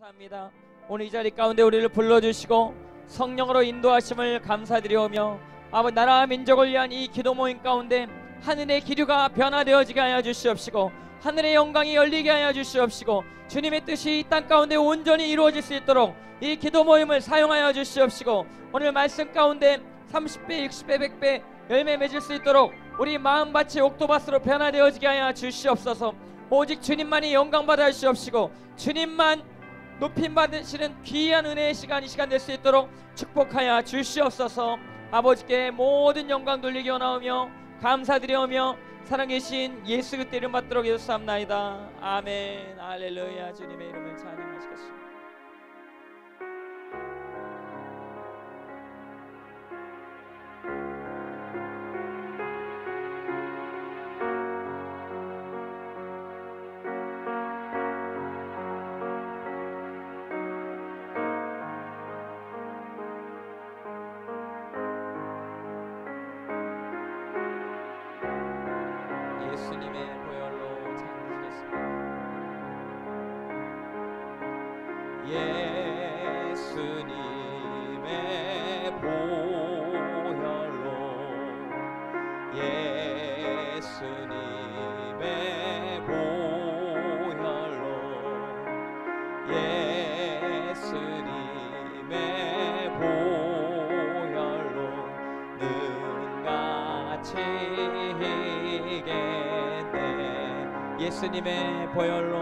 감사합니다. 오늘 이 자리 가운데 우리를 불러주시고 성령으로 인도하심을 감사드리오며 아버지 나라 민족을 위한 이 기도 모임 가운데 하늘의 기류가 변화되어지게 하여 주시옵시고 하늘의 영광이 열리게 하여 주시옵시고 주님의 뜻이 이 땅 가운데 온전히 이루어질 수 있도록 이 기도 모임을 사용하여 주시옵시고 오늘 말씀 가운데 30배, 60배, 100배 열매 맺을 수 있도록 우리 마음밭이 옥토밭으로 변화되어지게 하여 주시옵소서. 오직 주님만이 영광 받아 주시옵시고 주님만 높임 받으시는 귀한 은혜의 시간 이 시간 될 수 있도록 축복하여 주시옵소서. 아버지께 모든 영광 돌리기 원하오며 감사드리오며 살아계신 예수 그리스도 이름 받도록 예수삼나이다. 아멘. 할렐루야. 주님의 이름을 찬양하시겠습니다. 예수님의 보혈로 찬양하시겠습니다. 예수님의 보혈로 예수님의 보혈로 예수님의 보혈로 능같이 예수님의 보혈로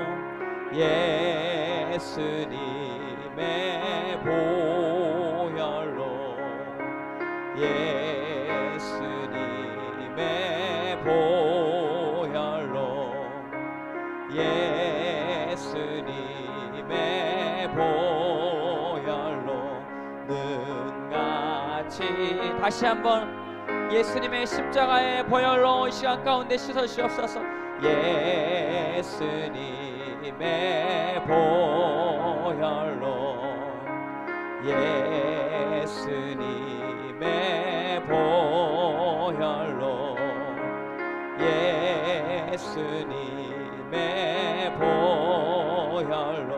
예수님의 보혈로 예수님의 보혈로 예수님의 보혈로 능같이 다시 한번 예수님의 십자가의 보혈로 이 시간 가운데 씻어주시옵소서. 예수님의 보혈로 예수님의 보혈로 예수님의 보혈로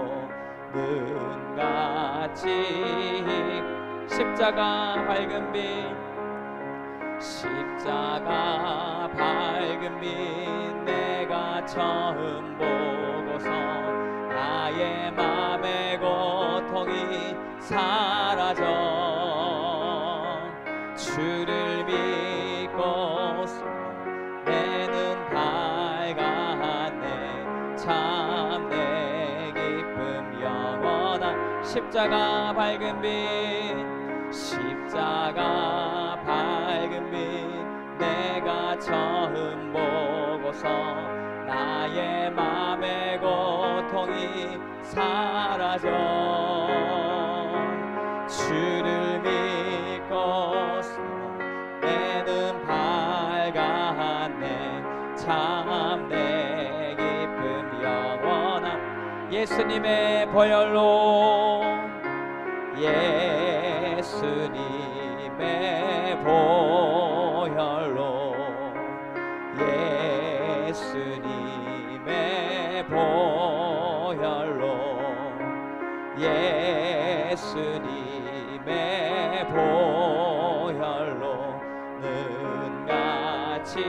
능같이 십자가 밝은 빛 십자가 밝은 빛 내가 처음 보고서 나의 맘의 고통이 사라져 주를 믿고 내 눈 밝았네 참 내 기쁨 영원한 십자가 밝은 빛 십자가 밝은 빛 내가 처음 보고서 나의 맘의 고통이 사라져 주를 믿고 내 눈 밝았네 참 내 기쁨 영원한 예수님의 보혈로 예수님의 보혈로 예수님의 보혈로 예수님의 보혈로 능같이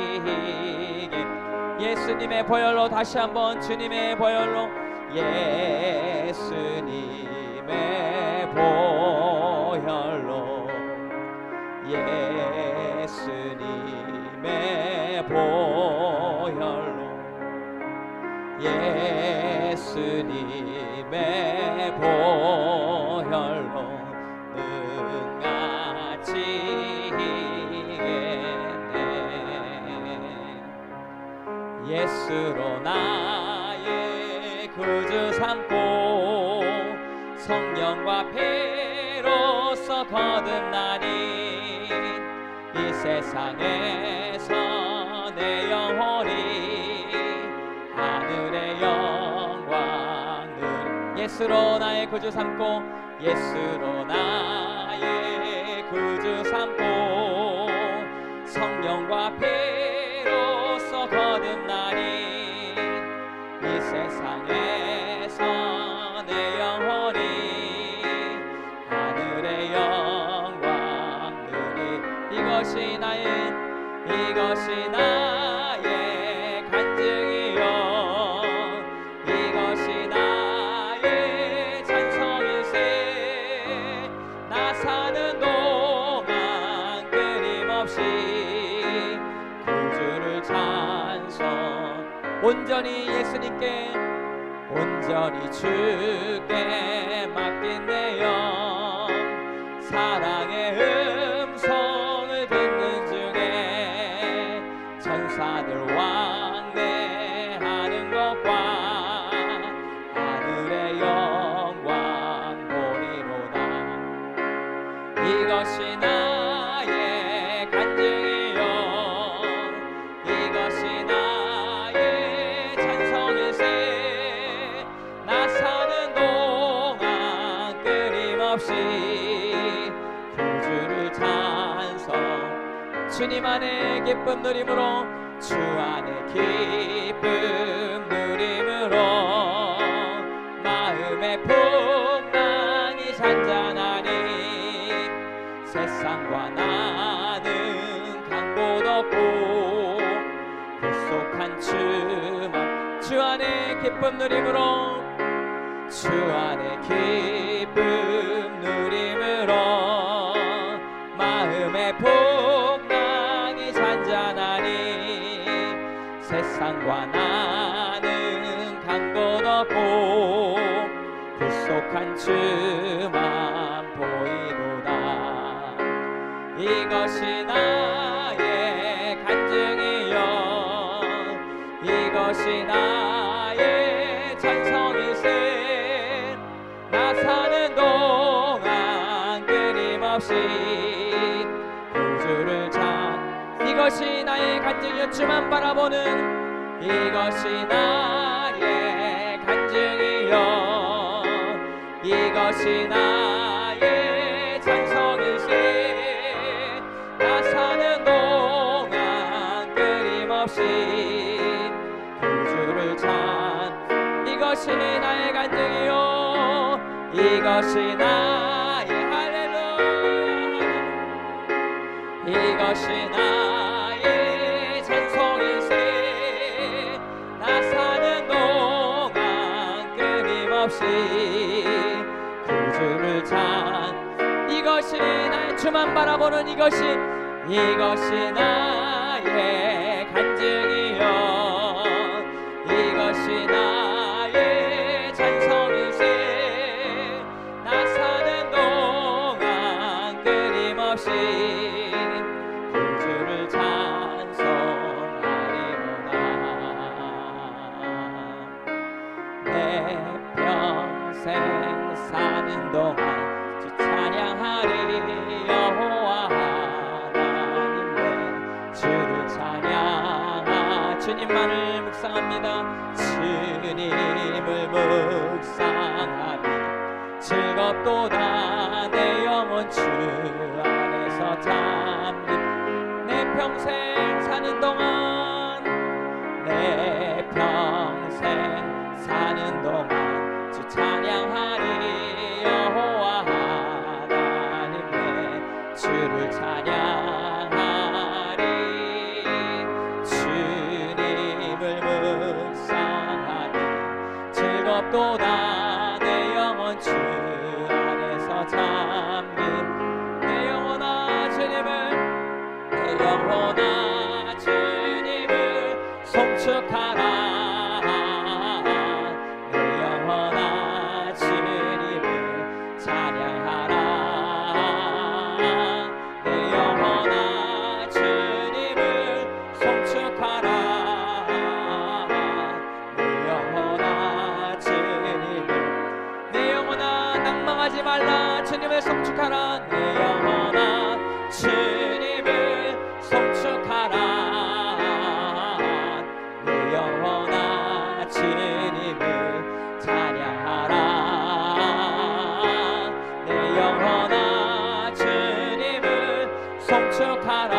예수님의 보혈로 다시 한번 주님의 보혈로 예수님의 보혈로 예수님의 보혈로 예수님의 보혈로 능같이 예수로 나의 구주 삼고 성령과 피로써 거듭나니 이 세상에서 내 영혼이 하늘의 영광을 예수로 나의 구주 삼고 예수로 나의 구주 삼고 성령과 피로써 거듭나니 이 세상에서 내 온전히 주께 맡긴 내 영 사랑의 음성을 듣는 중에 천사들 왕래하는 것과 하늘의 영광 보리로다. 이것이 나의 간증이요 이것이 나의 찬송일세. 나 사는 동안 끊임없이 구주를 찬송 주님 안에 기쁨 누림으로 주 안에 기쁨 누림으로 마음의 풍랑이 잔잔하니 세상과 나는 강도 없고 구속한 주만 주 안에 기쁨 누림으로 주 안에 기쁨 누림으로 마음의 풍랑이 잔잔하니 세상과 나는 강도 없고 구속한 주만 보이도다. 이것이 나의 간증이요 이것이 나의 찬송일세. 나 사는 동안 끊임없이 구주를 찬 이것이 나의 간증이요 주만 바라보는 이것이 나의 간증이요 이것이 나의 찬송일세. 나 사는 동안 끊임없이 구주를 찬 이것이 나의 간증이요 이것이 나의 할렐루야 이것이 나의 찬송일세. 나 사는 동안 끊임없이 구주를 찬 이것이 나의 주만 바라보는 이것이 나의 간증이요 이것이 나의 찬송일세. 나 사는 동안 끊임없이 구주를 찬송하리로다. 내 평생 사는 동안 주 찬양하리 여호와 하나님의 주를 찬양하 주님만을 묵상합니다. 주님을 묵상하니 즐겁도다. 내 영혼 주 안에서 잠기 내 평생 사는 동안 내 평생 사는 동안 주 찬양하리 여호와 하나님의 주를 찬양하리. 주님을 묵상하니 즐겁도다. 내 영혼 주 안에서 잠긴 내 영혼아 주님을 내 영혼아 주님을 송축하라. 주님을 송축하라. 내 영혼아 주님을 송축하라. 내 영혼아 주님을 찬양하라. 내 영혼아 주님을 송축하라.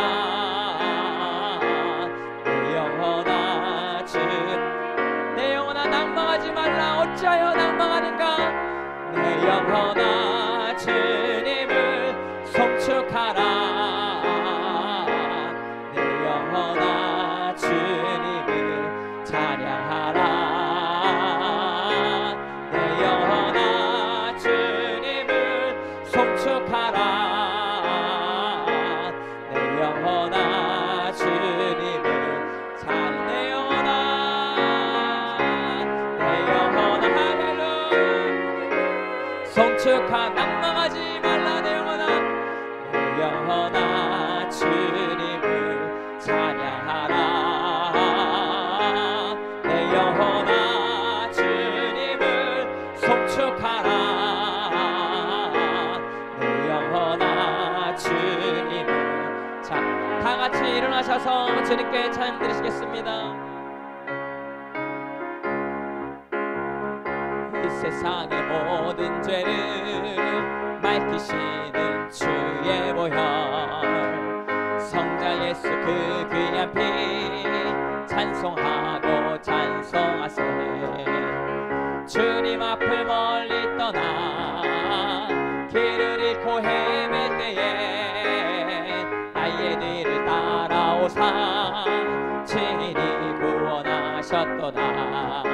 내 영혼아 내 영혼아 낭망하지 말라. 어찌하여 낭망하는가. 내 영혼아 주님을 송축하라. 송축하 낭망하지 말라 내 영혼아 내 영혼아 주님을 찬양하라 내 영혼아 주님을 송축하라 내 영혼아 주님을 자 다같이 일어나셔서 주님께 찬양 드리시겠습니다. 이 세상의 모든 죄를 맑히시는 주의 보혈 성자 예수 그 귀한 피 찬송하고 찬송하세 주님 앞을 멀리 떠나 길을 잃고 헤맬 때에 나의 뒤를 따라오사 친히 구원하셨도다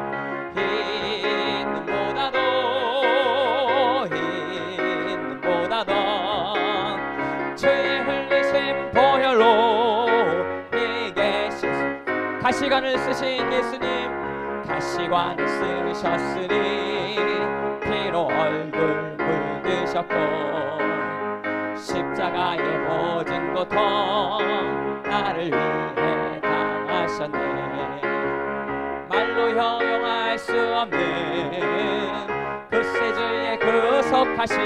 죄 흘리신 보혈로 내게 가시관을 쓰신 예수님 가시관을 쓰셨으니 피로 얼굴 묻으셨고 십자가의 모든 고통 나를 위해 당하셨네 말로 형용할 수 없는 그 세주의 구속하심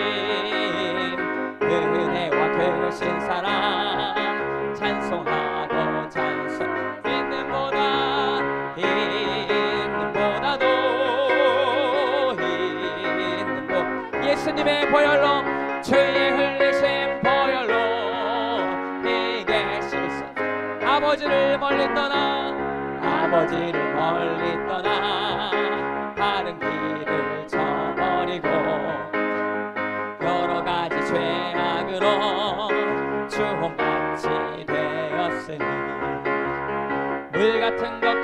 은혜와 크신 사랑 찬송하고 찬송 예수님의 보혈로 죄에 흘리신 보혈로 내게 씻어 아버지를 멀리 떠나 다른 길을 저버리고 여러 가지 죄악으로 주홍같이 되었으니 물 같은 것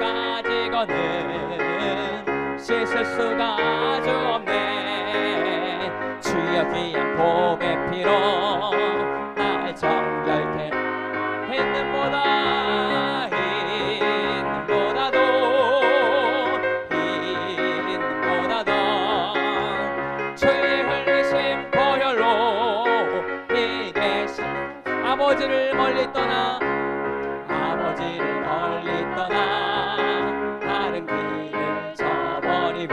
가지고는 씻을 수가 아주 없네 주여 귀한 복의 피로 날 정결케 힘든보다도 죄에 흘리신 보혈로 내게 아버지를 멀리 떠나 다른 길을 저버리고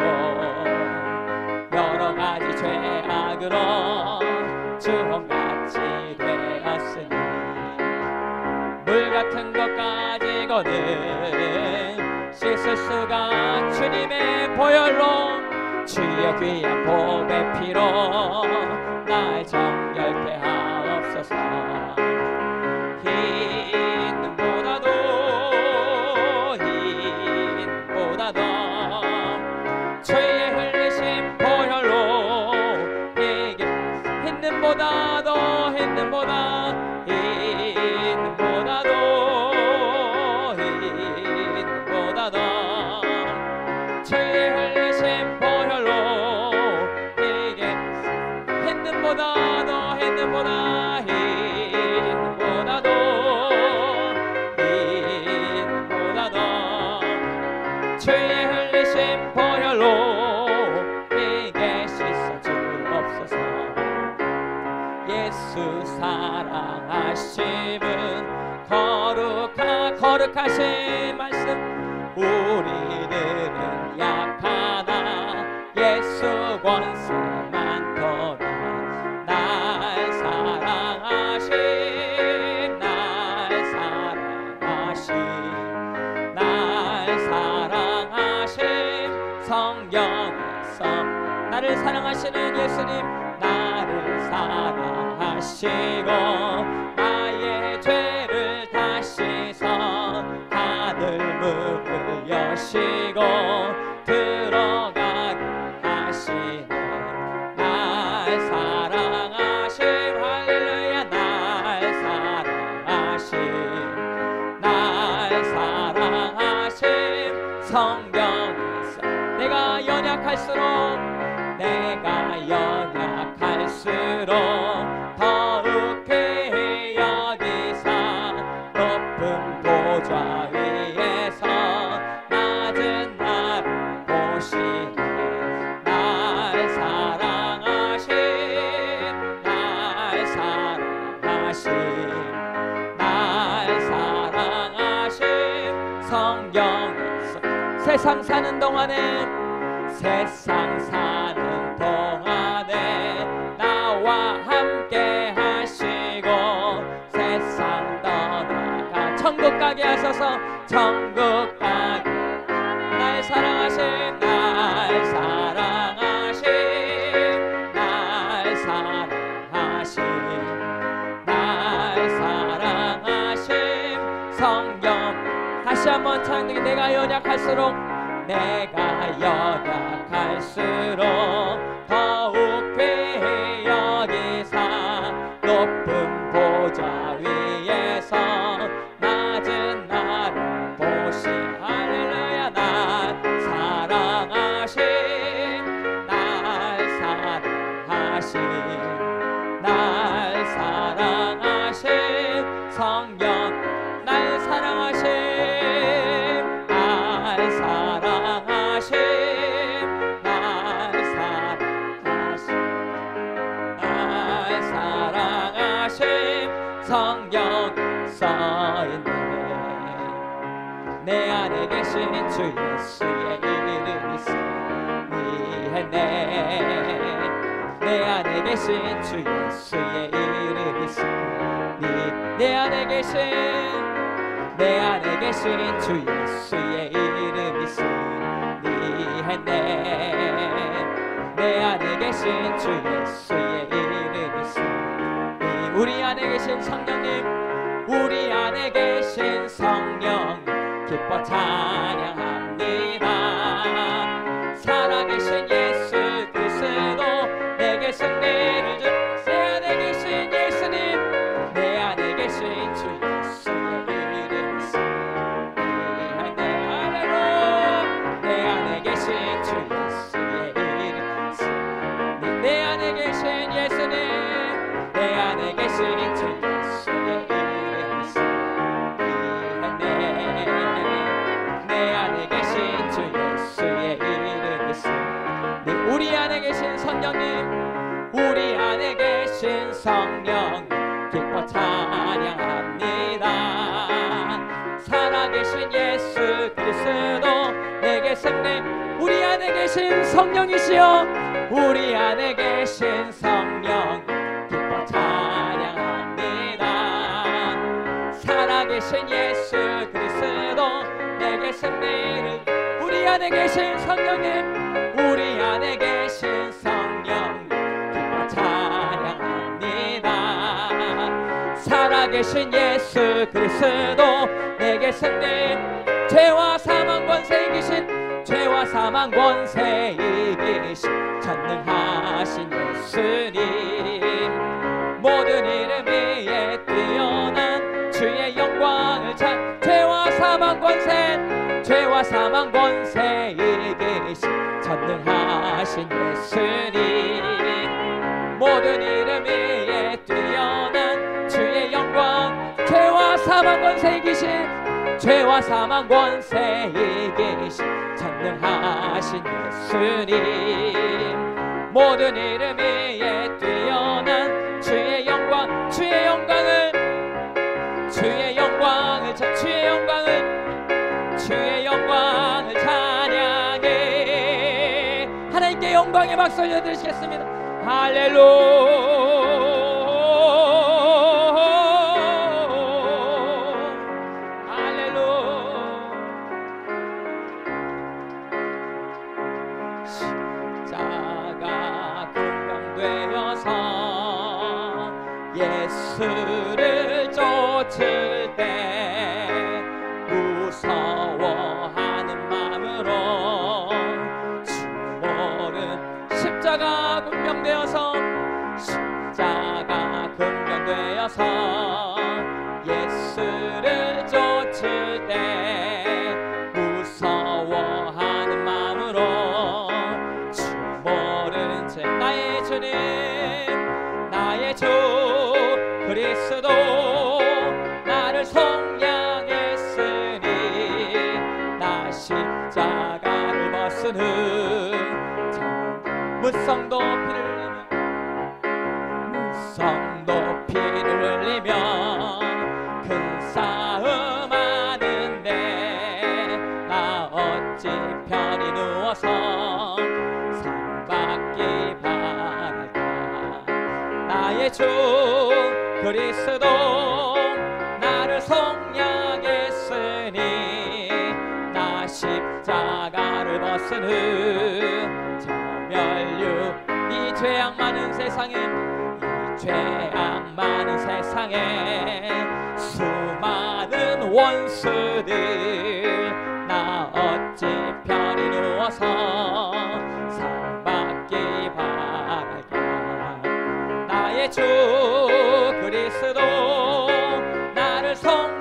여러 가지 죄악으로 주홍같이 되었으니 물 같은 것 가지고는 씻을 수가 주님의 보혈로 주의 귀한 복의 피로 날 정결케 하옵소서 죄에 흘리신 보혈로 내게 힘든보다도 죄에 흘리신 보혈로 내게 힘든보다도 죄에 흘리신 보혈로 내게 씻어 주옵소서 예수 사랑하심은 거룩하신 말씀 우리들은 약하나 예수 권세 많도다 날 사랑하신 성경에서 나를 사랑하시는 예수님 나를 사랑하시고 나의 죄를 다 씻어 하늘문을 여시고 들어가게 하시네 날 사랑하심 할렐루야 날 사랑하심 성경에서 내가 연약할수록 더욱히 여기사 높은 보좌 위에서 낮은 나를 보시네 날 사랑하신 세상 사는 동안에 나와 함께 하시고 세상 떠나가 천국 가게 하소서. 천국 가게 날 사랑하신 성령. 다시 한번 찬양이 내가 연약할수록 더욱 귀히 여기사 높은 보좌 위에서 낮은 나를 보시. 할렐루야. 날 사랑하신 성령. 날 사랑하신 성경 써있네. 내 안에 계신 주 예수의 이름이 승리했네. 내 안에 계신 주 예수의 이름이 승리. 내 안에 계신 주 예수의 이름이 승리했네. 내 안에 계신 주 예수의 이름이 승리. 우리 안에 계신 성령님, 우리 안에 계신 성령 기뻐 찬양합니다. 살아계신 예수 그리스도 내게 승리를 준 내 안에 계신 예수님, 내 안에 계신 주 예수의 이름 승리하네. 할렐루야. 내 안에 계신 주 예수의 이름 승리. 내 안에 계신 예수님, 내 안에 계신 주 예수의 이름 승리하네. 내 안에 계신 주 예수의 이름 승리. 우리 안에 계신 성령님, 우리 안에 계신 성령 기뻐 찬양합니다. 살아계신 예수 그리스도 내게 승리. 우리 안에 계신 성령이시여, 우리 안에 계신 성령 기뻐 찬양합니다. 살아계신 예수 그리스도 내게 승리를. 우리 안에 계신 성령님, 우리 안에 계신 성령 기뻐 찬양합니다. 살아계신 예수 그리스도 내게 승리. 죄와 사망 권세 이기신, 죄와 사망 권세 이기신 전능하신 예수님, 모든 이름 위에 뛰어난 주의 영광을 찬. 죄와 사망 권세 이기신 전능하신 예수님, 모든 이름 위에 뛰어난 주의 영광. 죄와 사망 권세 이기신 전능하신 예수님, 모든 이름 위에 뛰어난 주의 영광. 주의 영광을 찬양해. 하나님께 영광의 박수 올려드리시겠습니다. 할렐루야. 십자가 금강되어서 예수를 쫓을 때 무서워하는 마음으로 주 모른 십자가 금강되어서 예수를 쫓을 때 무서워하는 마음으로 주 모른 채 나의 주님, 나의 주 그리스도 나를 속량했으니 십자가를 벗으는 무성도 피를 흘리며 큰 싸움 하는데 나 어찌 나의 주 그리스도 나를 속량했으니 나 십자가를 벗은 후 저 멸류 이 죄악 많은 세상에 이 죄악 많은 세상에 수많은 원수들 나 어찌 편히 누워서 상 받기 바라랴. 나의 주 그리스도 나를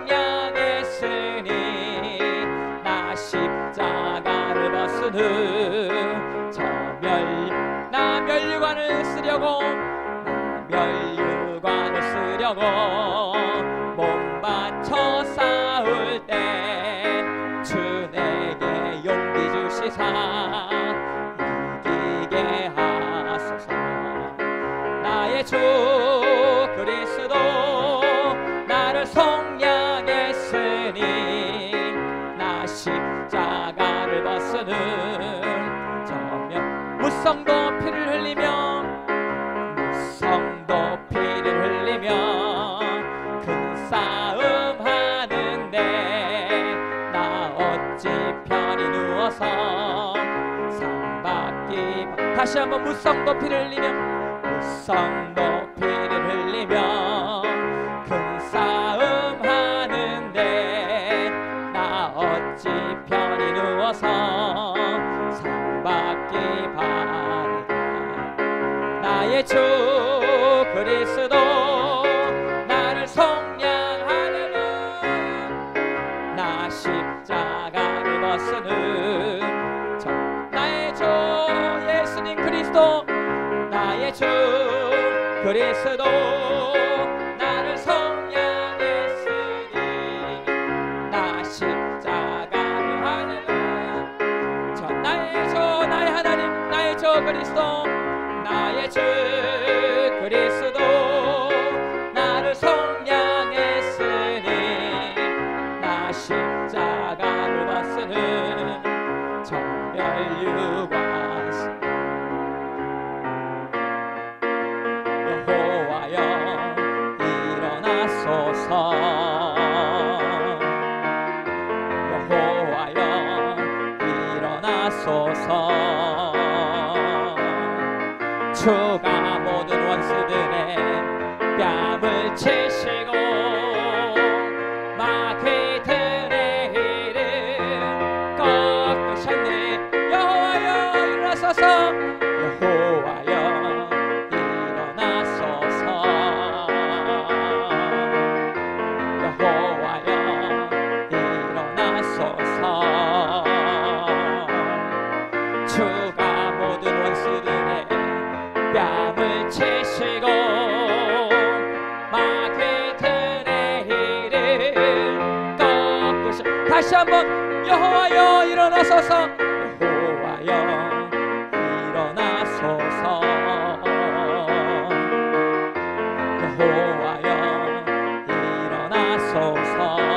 속량했으니 나 십자가를 벗은 후 저 나 멸류관을 쓰려고 멸류관을 쓰려고 몸 바쳐 싸울 때 주 내게 용기 주시사 이기게 하소서. 나의 주 그리스도 나를 속량했으니 나 십자가를 벗은 후 무성도 피를 흘리며 무성도 피를 흘리며 큰 싸움 하는데 나 어찌 편히 누워서 상 받기 다시 한번 무성도 피를 흘리며 무성도 피를 흘리며 큰 싸움 하는데 나 어찌 편히 누워서 상 받기 바라랴. 나의 주 그리스도 나를 속량하려는 나 십자가를 벗은 후 나의 주 예수님 그리스도 나의 주 그리스도 나를 속량했으니 나 십자가를 하려는 나의 주 나의 하나님 나의 주 그리스도 나의 주 그리스도 나를 속량했으니 나 십자가를 벗은 후 저 멸류관 여호와여 일어나소서. 여호와여 일어나소서. 주가 모든 원수들의 뺨을 치시고 마귀들의 일을 꺾으셨네. 여호와여 일어나소서. 여호와여 일어나소서. 여호와여 일어나소서. 주가 모든 원수들의 뺨을 치시고 마귀들의 일을 꺾으시 다시 한번 여호와여 일어나소서. 여호와여 일어나소서. 여호와여 일어나소서.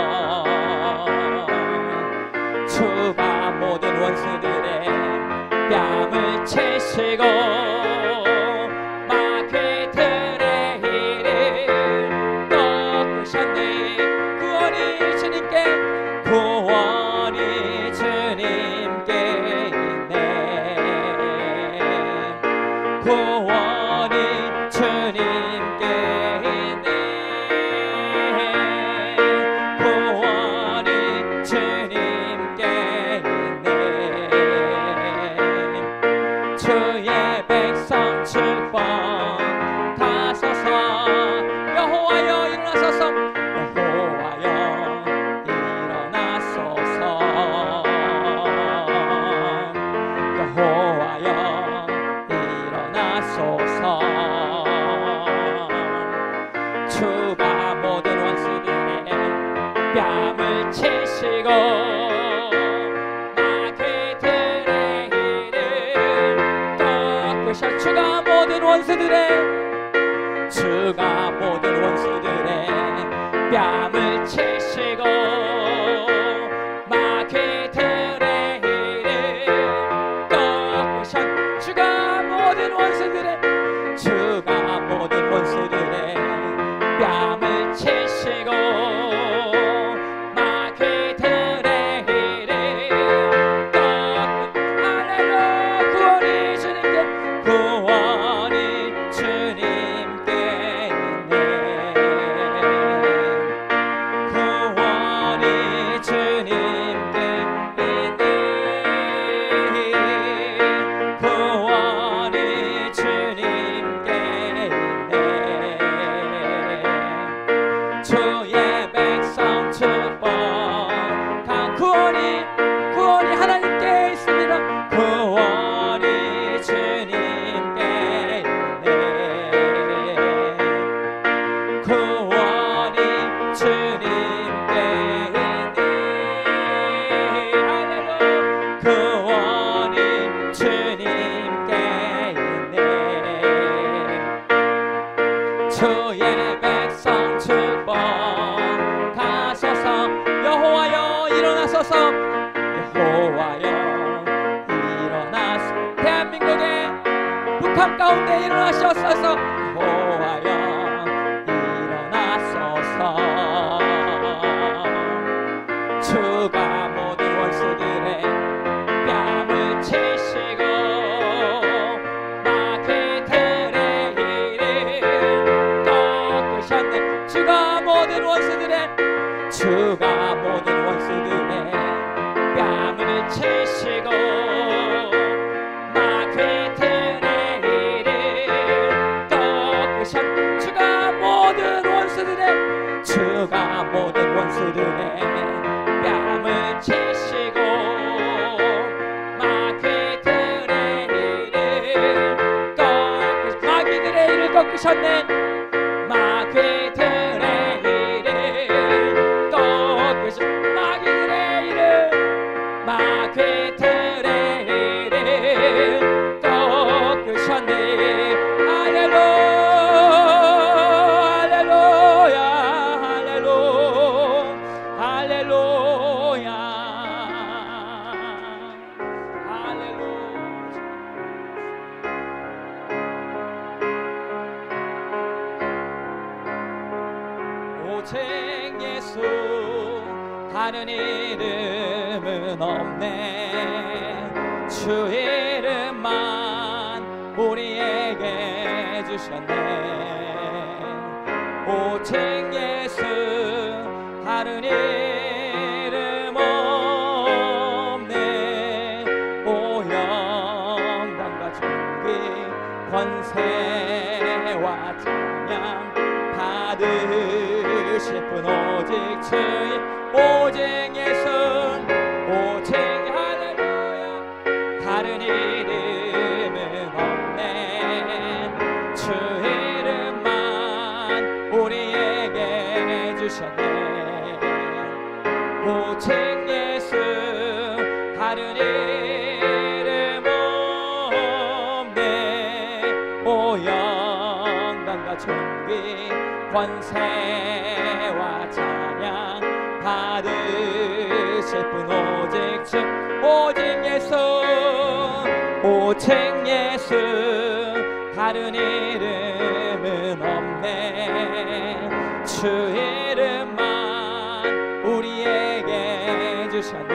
주가 모든 원수들의 뺨을 치시고 마귀들의 일을 꺾으셨네. 구원이 주님께 구원이 주님께 있네. 구원이 주님께 있네. 구원이 주님께 있네. 주의 백성 축복하소서. 여호와여 일어나소서. 여호와여 일어나소서. 여호와여 일어나소서. 주가 모든 원수들의 뺨을 치시고 마귀들의 일을 꺾으셔. 주가 모든 원수들의 뺨을 치시고 마귀들의 일을 꺾으셔. 주가 모든 원수들의 주의 백성 축복하소서. 여호와여 일어나소서. 여호와여 일어나소서. 대한민국의 북한 가운데 일어나셨소서. 여호와여 일어나소서. 주가 모든 원수들의 뺨을 치시고 마귀들의 일을 꺾으셨네. 주가 모든 원수들의 뺨을 치시고 마귀들의 일을 꺾으셨네. 주가 모든 원수들의 뺨을 치시고 마귀들의 일을 꺾으셨네. 마귀들의 일을 꺾으셨네. 할렐루야 할렐루야 할렐루야 할렐루야. 오직 예수 다른 이름은 없네. 주 이름만 우리에게 주셨네. 오직 예수 다른 이름 없네. 오 영광과 존귀 권세와 찬양 받으실 분 오직 주의 오직 예수 오직 할렐루야. 다른 이름은 없네. 주 이름만 우리에게 주셨네. 오직 예수 다른 이름 없네. 오 영광과 존귀 권세와 찬양 받으실 분 오직 주 오직 예수 오직 예수 다른 이름은 없네. 주 이름만 우리에게 주셨네.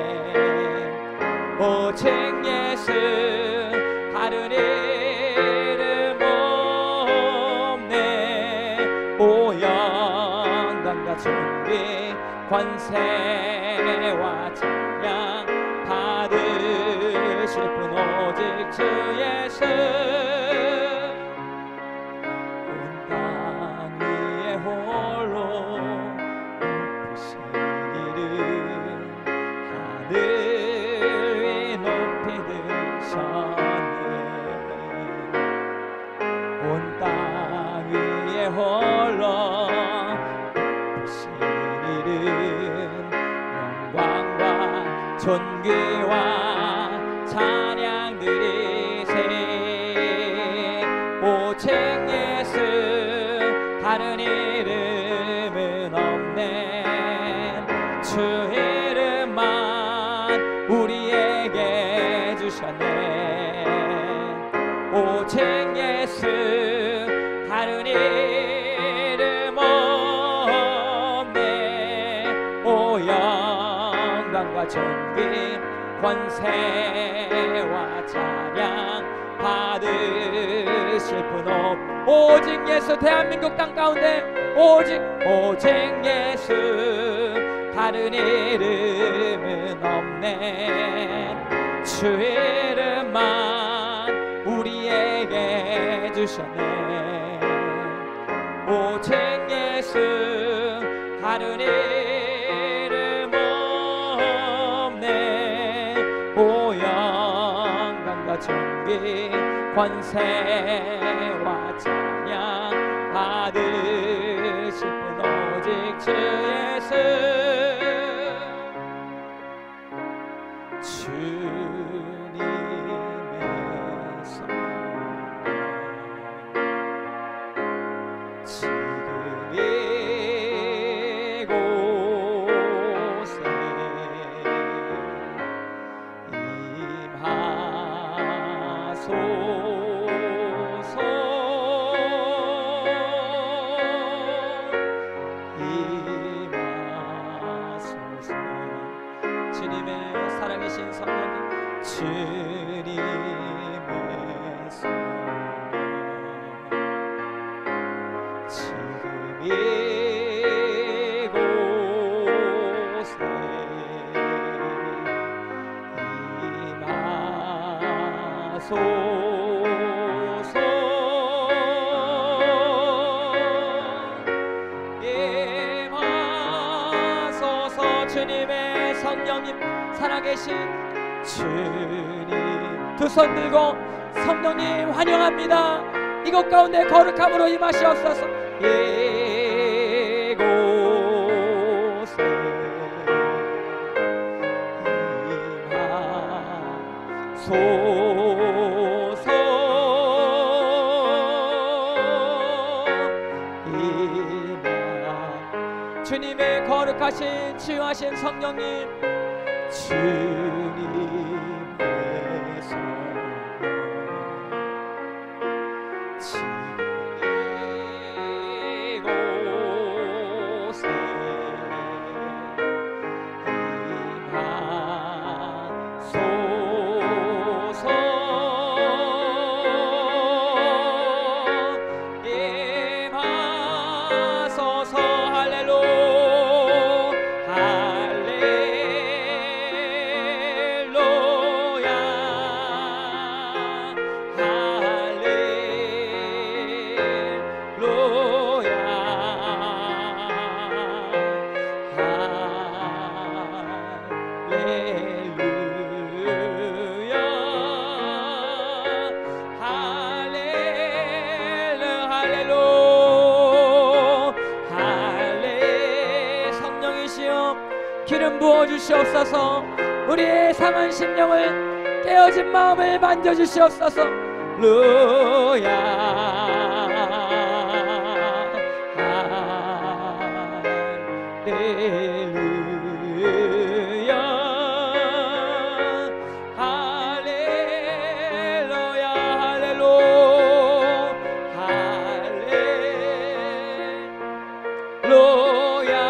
오직 예수 다른 이름 없네. 오 영광과 존귀 권세와 찬양 받으실 분 오직 주 예수. 온 땅 위에 홀로 높으신 이름 하늘 위 높이 드셨네. 온 땅 위에 홀로 존귀와 찬양 드리세. 오직 예수 다른 이름은 없네. 주 이름만 우리에게 주셨네. 오직 예수 다른 이름 없네. 오 영광과 존귀 권세와 찬양 받으실 분 오직 예수. 대한민국 땅 가운데 오직 예수 다른 이름은 없네. 주 이름만 우리에게 주셨네. 오직 예수 다른 이름 없네. 오 영광과 존귀 권세와 찬양 받으실 분 오직 주 예수. 주님의 성 지금 이곳에 임하소서. 임하소서. 주님의 살아계신 성령님, 주님의 성령 지금 이곳에 임하소서. 임하소서. 주님의 성령님, 살아계신 주님, 두 손 들고 성령님 환영합니다. 이곳 가운데 거룩함으로 임하시옵소서. 이곳에 임하소서. 주님의 거룩하신 치유하신 성령님, 주님의 성령 지금 이곳에 임하소서. 임하소서. 기름 부어주시옵소서. 우리의 상한 심령을, 깨어진 마음을 만져주시옵소서. 루야 할렐루야 할렐루야 할렐루야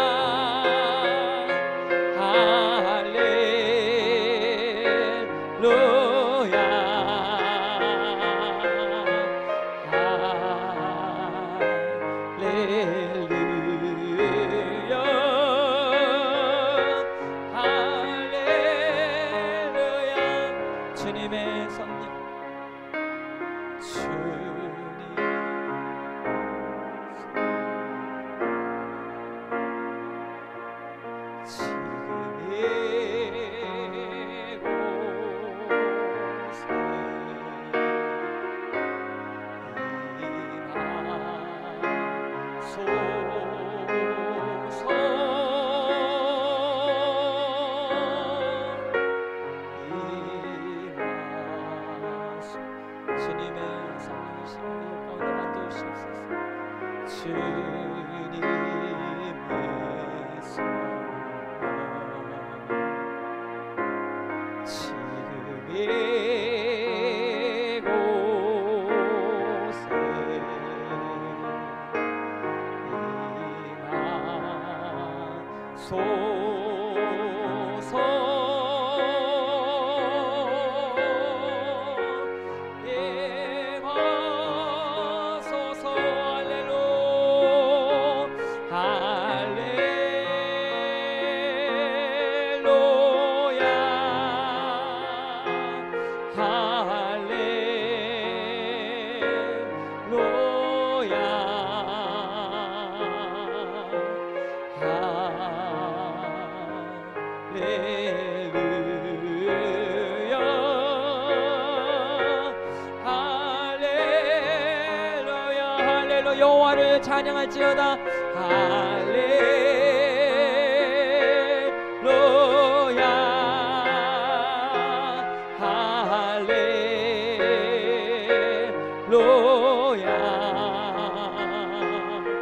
주님의 성령, 지금 이곳에 임하소서. 주님의 성령이신 우리 가운데 만져주시옵소서. 주님의 성령 지금 이곳에 임하소서. 여호와를 찬양할지어다. 할렐루야 할렐루야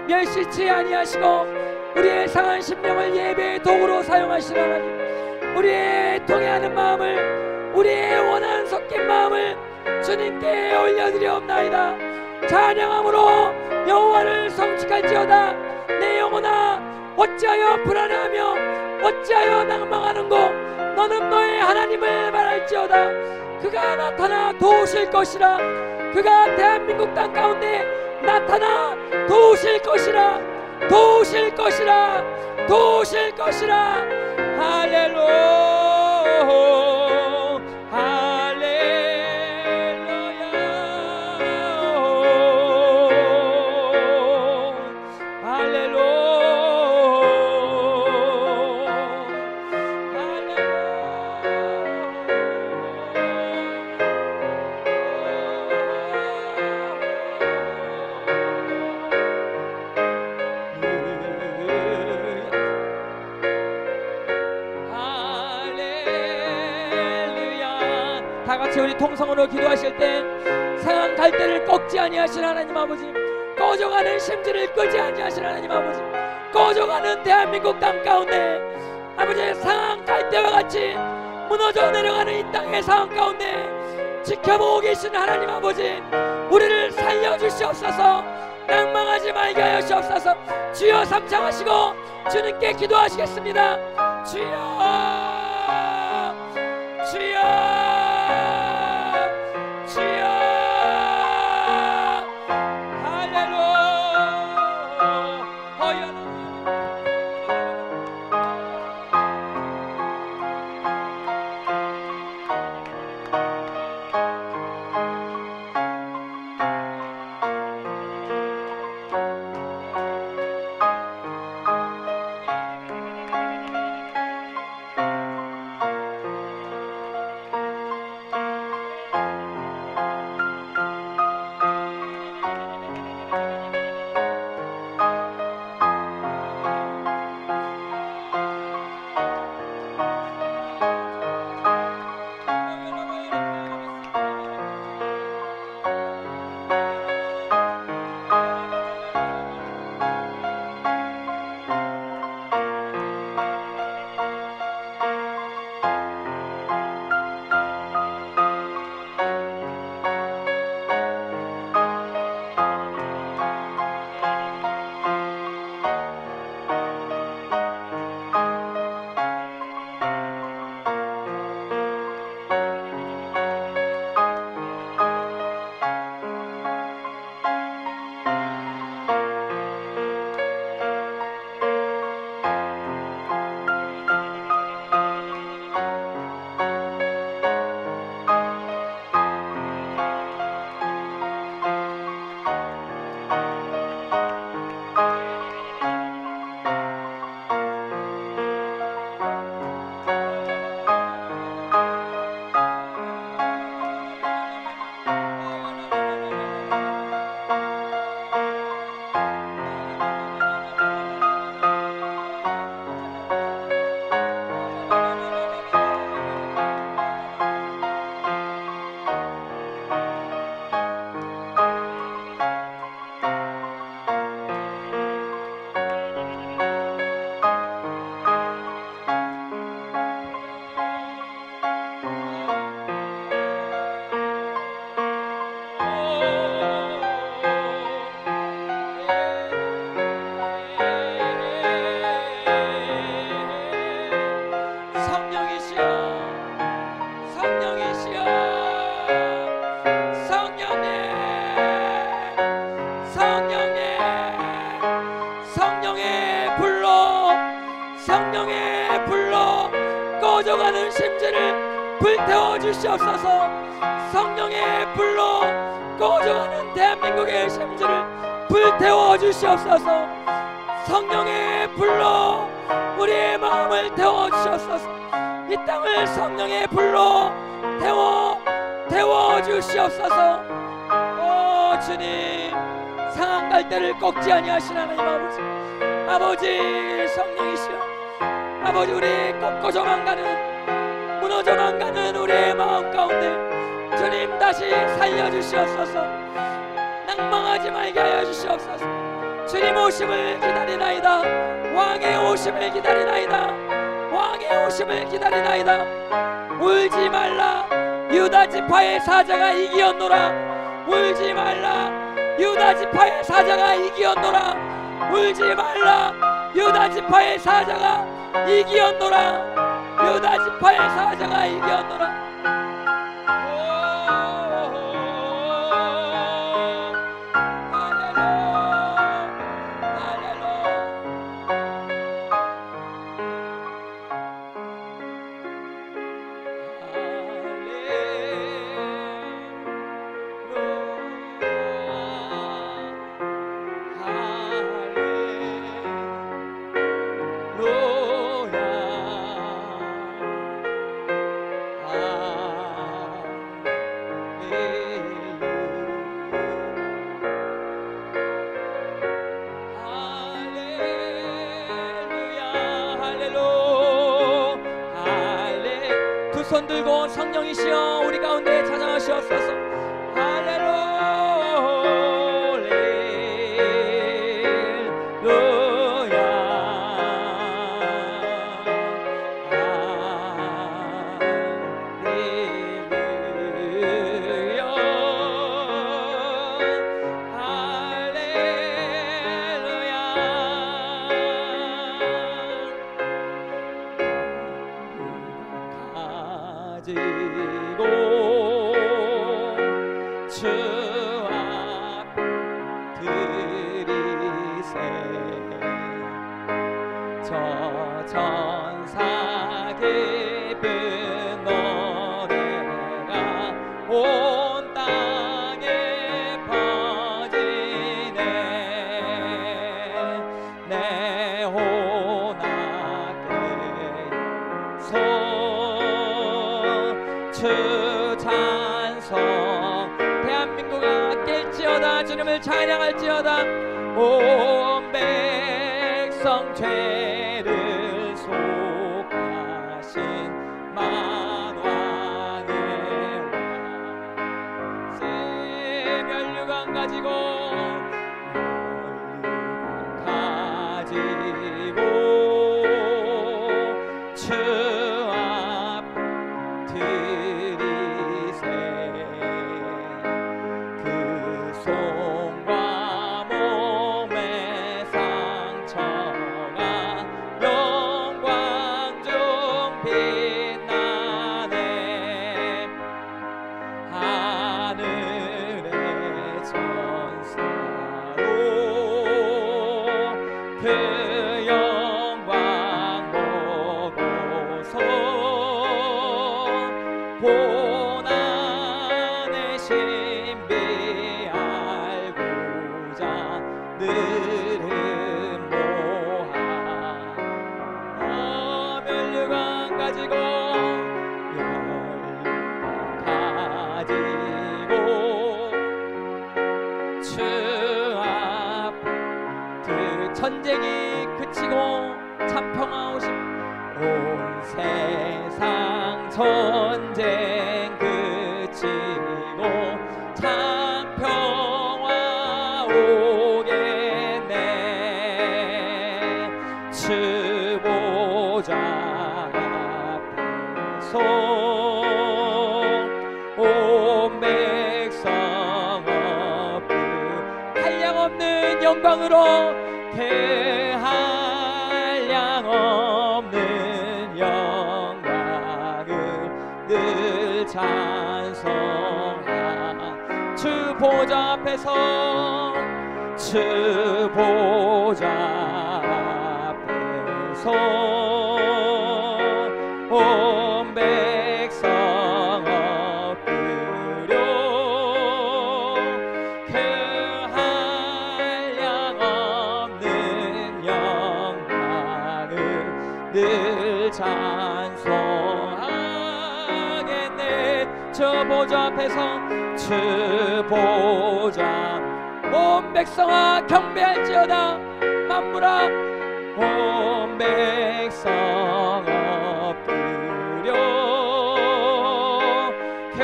멸시치 아니하시고 우리의 상한 심령을 예배의 도구로 사용하시는 하나님, 우리의 통해하는 마음을, 우리의 원한 섞인 마음을 주님께 올려드리옵나이다. 찬양함으로 여호와를 성취할지어다. 내 영혼아 어찌하여 불안해하며 어찌하여 낭망하는고, 너는 너의 하나님을 말할지어다. 그가 나타나 도우실 것이라. 그가 대한민국 땅 가운데 나타나 도우실 것이라. 도우실 것이라. 도우실 것이라. 할렐루야. 다같이 우리 통성으로 기도하실 때 상한 갈대를 꺾지 아니하신 하나님 아버지, 꺼져가는 심지를 끄지 아니하신 하나님 아버지, 꺼져가는 대한민국 땅 가운데 아버지 상한 갈대와 같이 무너져 내려가는 이 땅의 상황 가운데 지켜보고 계신 하나님 아버지, 우리를 살려주시옵소서. 낭망하지 말게 하여 주옵소서. 주여 삼창하시고 주님께 기도하시겠습니다. 주여, 주여, 꺼져가는 심지를 불태워 주시옵소서. 성령의 불로 꺼져가는 대한민국의 심지를 불태워 주시옵소서. 성령의 불로 우리의 마음을 태워 주시옵소서. 이 땅을 성령의 불로 태워 주시옵소서. 오 주님, 상한 갈대를 꺾지 아니하신 하나님 아버지, 아버지 성령이시여, 아버지 우리 꺾어져만 가는, 무너져만 가는 우리의 마음 가운데 주님 다시 살려주시옵소서. 낭망하지 말게 하여 주시옵소서. 주님 오심을 기다리나이다. 왕의 오심을 기다리나이다. 왕의 오심을 기다리나이다. 울지 말라 유다 지파의 사자가 이기었노라. 울지 말라 유다 지파의 사자가 이기었노라. 울지 말라 유다 지파의 사자가 이기었노라. 유다 지파의 사자가 이기었노라. 손 들고 성령이시여 우리 가운데 찾아오시옵소서. 주 앞 들이세 저 천사 깊은 노래가 온 땅에 퍼지네. 내 혼악의 주 찬송 대한민국아 깰지어다. 주님을 찬양할지어다. 온 백성 죄를 속하신 만왕의 왕 멸류관 가지고 주 앞 들이세 그 손과 몸의 상처가 영광 중 빛나네. 하늘의 천사로 그 영광 보고서 고난의 신비 알고자 늘은 모아 멸류관 가지고 주 앞 그 전쟁이 그치고 참평화 오심 온 세상 전쟁 그치고 참평화 오겠네. 주 보좌 앞에서 온 백성 한량없는 영광으로 그 한량없는 영광을 늘 찬송하. 주 보좌 앞에서 주 보좌 앞에서 온 백성 엎드려 그 한량없는 영광을 늘 찬송하겠네. 저 보좌 앞에서 주 보좌 온 백성아 경배할지어다. 만물아 온 백성 엎드려 그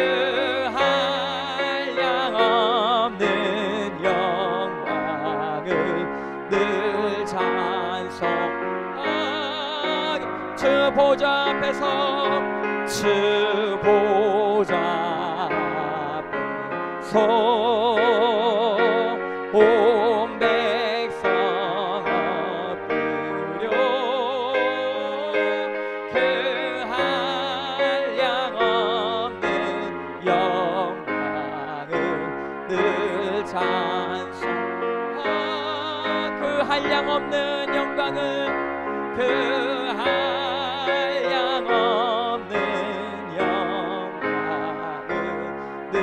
한량없는 영광을 주 보좌 앞에서 주 보좌 앞에서 온 백성 엎드려 그 한량 없는 영광을 늘 찬송 그 한량 없는 영광을 그 한량 없는 영광을 늘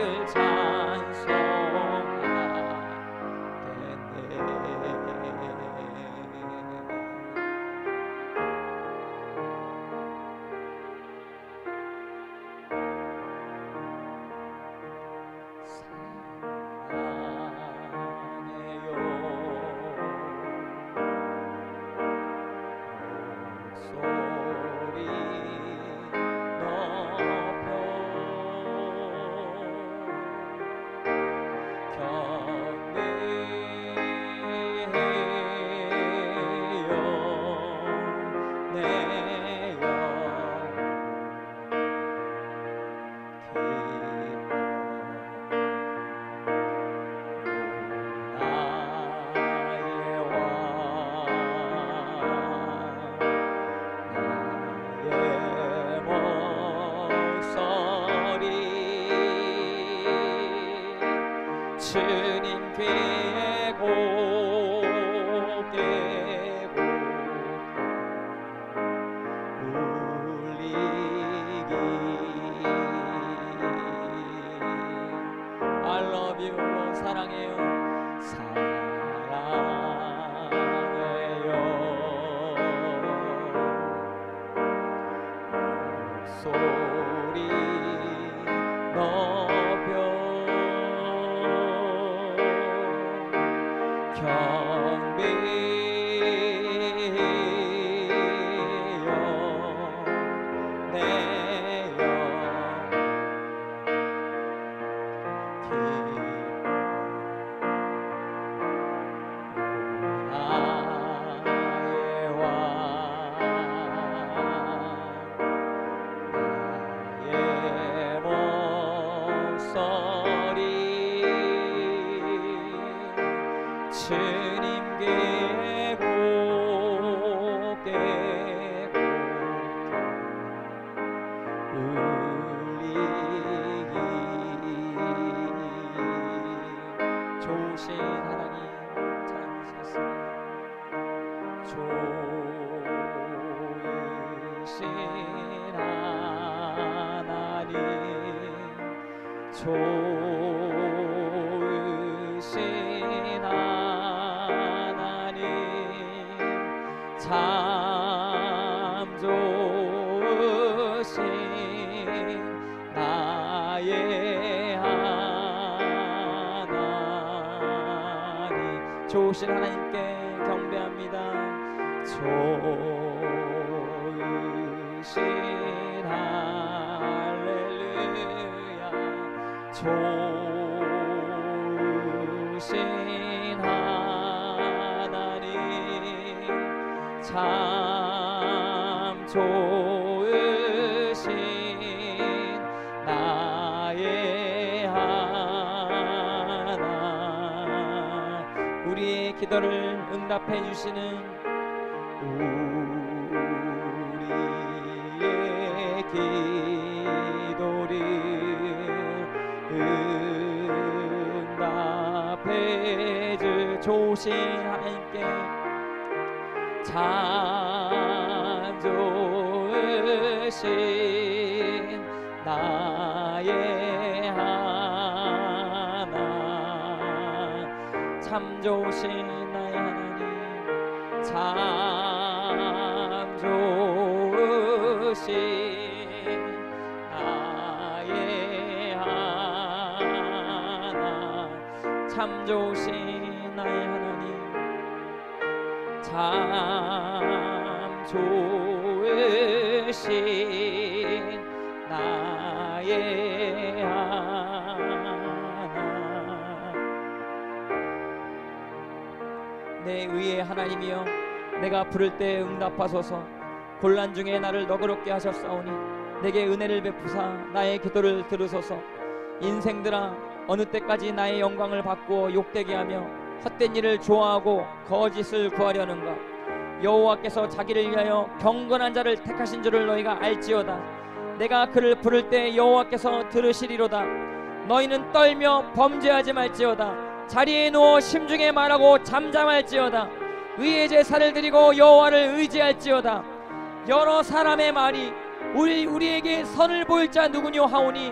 주님께 곱게 울리기 I love you Lord 사랑해요 사랑해요 목소리 높여 경배여 내 영 나의 왕 나의 목소리 주님께 곱게 울리기 좋으신 하나님 찬양하셨습니다. 좋으신 하나님 좋으신 하나님 참 좋으신 나의 하나님 좋으신 하나님께 경배합니다. 좋으신 할렐루야 좋으신 하나님 참 좋으신 나의 하나님 우리의 기도를 응답해 주시는 우리의 기도를 응답해 주 좋으신 하나님께 참 좋으신 나의 하나님 참 좋으신 나의 하나님 참 좋으신 나의 하나님 참 좋으신 나의 하나님 참 좋으신 나의 하나님 내 의의 하나님이여 내가 부를 때 응답하소서. 곤란 중에 나를 너그럽게 하셨사오니 내게 은혜를 베푸사 나의 기도를 들으소서. 인생들아, 어느 때까지 나의 영광을 바꾸어 욕되게 하며 헛된 일을 좋아하고 거짓을 구하려는가. 여호와께서 자기를 위하여 경건한 자를 택하신 줄을 너희가 알지어다. 내가 그를 부를 때 여호와께서 들으시리로다. 너희는 떨며 범죄하지 말지어다. 자리에 누워 심중에 말하고 잠잠할지어다. 의의 제사를 드리고 여호와를 의지할지어다. 여러 사람의 말이 우리에게 선을 보일 자 누구뇨 하오니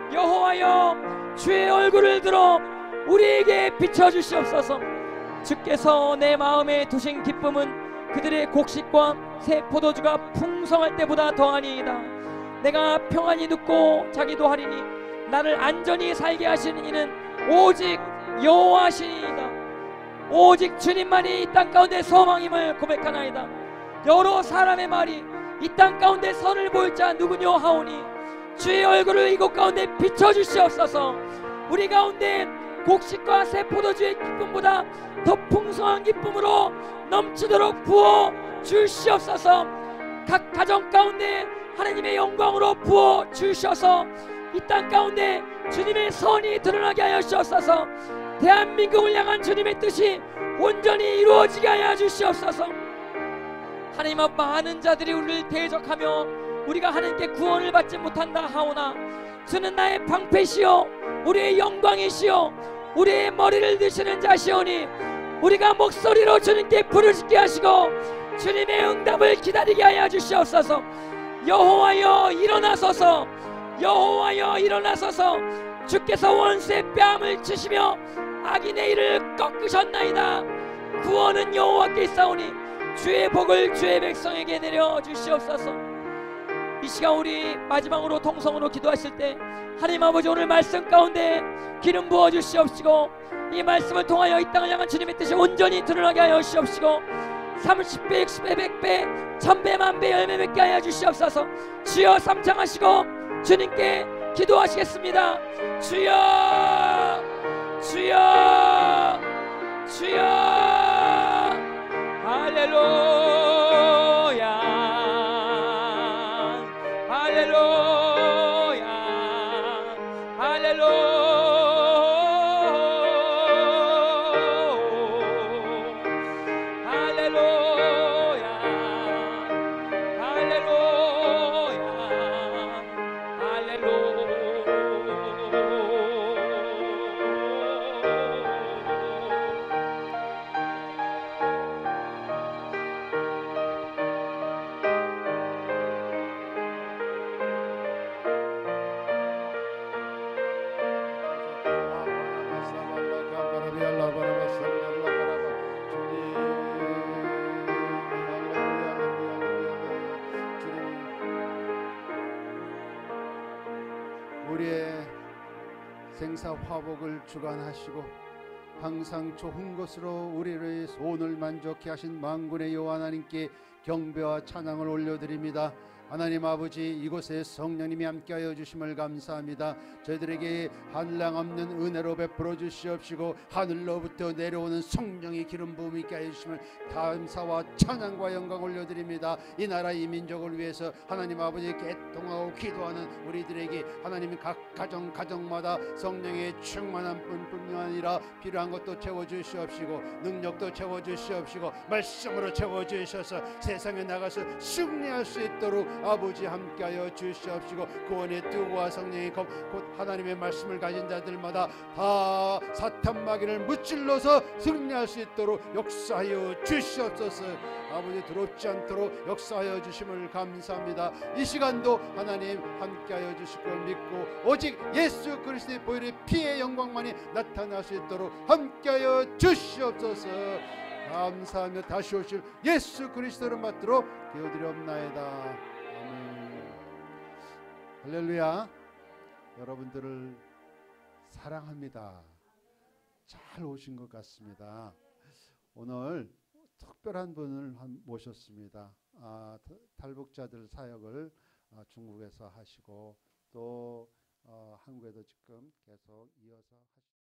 여호와여, 주의 얼굴을 들어 우리에게 비춰주시옵소서. 주께서 내 마음에 두신 기쁨은 그들의 곡식과 새 포도주가 풍성할 때보다 더하니이다. 내가 평안히 눕고 자기도 하리니 나를 안전히 살게 하시는 이는 오직 여호와시니이다. 오직 주님만이 이 땅 가운데 소망임을 고백하나이다. 여러 사람의 말이 이 땅 가운데 선을 보일 자 누구뇨 하오니 주의 얼굴을 이곳 가운데 비춰주시옵소서. 우리 가운데 곡식과 새 포도주의 기쁨보다 더 풍성한 기쁨으로 넘치도록 부어 주시옵소서. 각 가정 가운데 하나님의 영광으로 부어 주셔서 이 땅 가운데 주님의 선이 드러나게 하여 주옵소서. 대한민국을 향한 주님의 뜻이 온전히 이루어지게 하여 주시옵소서. 하나님 앞 많은 자들이 우리를 대적하며 우리가 하나님께 구원을 받지 못한다 하오나 주는 나의 방패시요 우리의 영광이시요 우리의 머리를 드시는 자시오니 우리가 목소리로 주님께 부르짖게 하시고 주님의 응답을 기다리게 하여 주시옵소서. 여호와여 일어나소서. 여호와여 일어나소서. 주께서 원수의 뺨을 치시며 악인의 일을 꺾으셨나이다. 구원은 여호와께 있사오니 주의 복을 주의 백성에게 내려 주시옵소서. 이 시간 우리 마지막으로 통성으로 기도하실 때 하나님 아버지 오늘 말씀 가운데 기름 부어 주시옵시고 이 말씀을 통하여 이 땅을 향한 주님의 뜻이 온전히 드러나게 하여 주시옵시고 30배 60배 100배 1000배 만배 열매 맺게 하여 주시옵소서. 주여 삼창하시고 주님께 기도하시겠습니다. 주여 주여 주여 할렐루야 할렐루야 할렐루야 할렐루야 할렐루야 할렐루야. 우리의 생사 화복을 주관하시고 항상 좋은 것으로 우리의 소원을 만족케 하신 만군의 여호와 하나님께 경배와 찬양을 올려드립니다. 하나님 아버지, 이곳에 성령님이 함께하여 주심을 감사합니다. 저희들에게 한량없는 은혜로 베풀어 주시옵시고 하늘로부터 내려오는 성령의 기름 부음이 있게 하여 주심을 감사와 찬양과 영광 올려드립니다. 이 나라 이 민족을 위해서 하나님 아버지 개통하고 기도하는 우리들에게 하나님이 각 가정마다 성령의 충만한 뿐뿐이 아니라 필요한 것도 채워주시옵시고 능력도 채워주시옵시고 말씀으로 채워주셔서 세상에 나가서 승리할 수 있도록 아버지 함께하여 주시옵시고 구원의 뜨거와 성령의 검 곧 하나님의 말씀을 가진 자들마다 다 사탄 마귀를 무찔러서 승리할 수 있도록 역사하여 주시옵소서. 아버지 두렵지 않도록 역사하여 주심을 감사합니다. 이 시간도 하나님 함께하여 주실 걸 믿고 오직 예수 그리스도의 보혈의 피의 영광만이 나타날 수 있도록 함께하여 주시옵소서. 감사하며 다시 오실 예수 그리스도를 받들어 기도드리옵나이다. 할렐루야. 여러분들을 사랑합니다. 잘 오신 것 같습니다. 오늘 특별한 분을 모셨습니다. 탈북자들 사역을 중국에서 하시고 또 한국에도 지금 계속 이어서 하시고